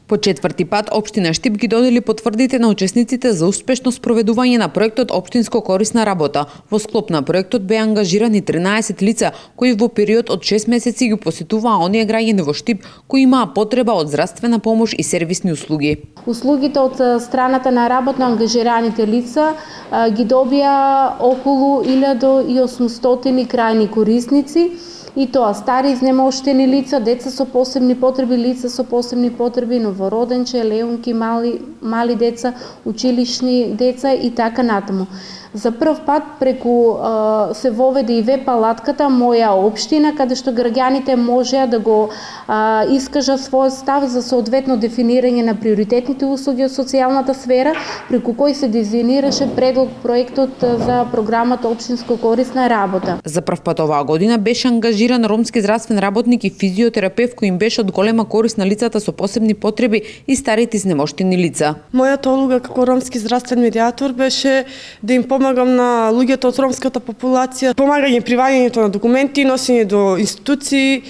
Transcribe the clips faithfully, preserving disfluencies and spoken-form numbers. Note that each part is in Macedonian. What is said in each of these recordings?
По четврти пат општина Штип ги додели потврдите на учесниците за успешно спроведување на проектот Општинско корисна работа. Во склоп на проектот беа ангажирани тринаесет лица кои во период од шест месеци ги посетуваа оние граѓани во Штип кои имаа потреба од здравствена помош и сервисни услуги. Услугите од страната на работно ангажираните лица ги добија околу илјада и осумстотини крајни корисници, и тоа стари изнемоштени лица, деца со посебни потреби, лица со посебни потреби, новороденче, леунки, мали, мали деца, училишни деца и така натаму. За прв пат преку а, се воведе и веб-палатката Моја општина, каде што граѓаните можеа да го а, искажат својот став за соодветно дефинирање на приоритетните услуги од социјалната сфера, преку кој се дизајнираше предлог проектот за програмата Општинско корисна работа. За прв пат оваа година беше ангажиран ромски здравствен работник и физиотерапевт кој им беше од голема корист на лицата со посебни потреби и старите изнемоштени лица. Мојата улога како ромски здравствен медиатор беше да им помагам на луѓето од ромската популација, помагање при ваѓањето на документи, носење до институции,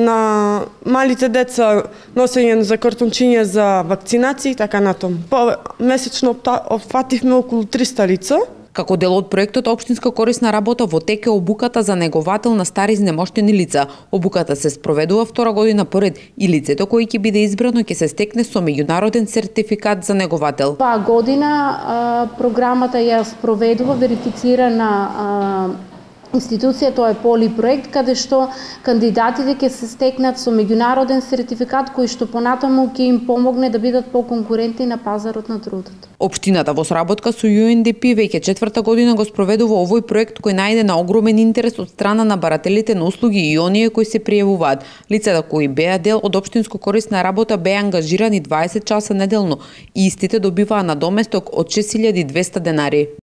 на малите деца носење за картончиња за вакцинации и така натаму. Месечно опфативме околу триста лица. Како дел од проектот Општинска корисна работа во тек е обуката за неговател на стари изнемоштени лица. Обуката се спроведува втора година поред и лицето кој ќе биде избрано ќе се стекне со меѓународен сертификат за неговател. Оваа година а, програмата ја спроведува верифицирана а, институција, тоа е полипроект, каде што кандидатите ќе се стекнат со меѓународен сертификат кој што понатаму ќе им помогне да бидат поконкурентни на пазарот на трудот. Општината во сработка со Ю Ен Ди Пи веќе четврта година го спроведува овој проект кој најде на огромен интерес од страна на барателите на услуги и оние кои се пријавуваат. Лицата кои беа дел од Општинско корисна работа беа ангажирани дваесет часа неделно и истите добиваа надоместок од шест илјади и двесте денари.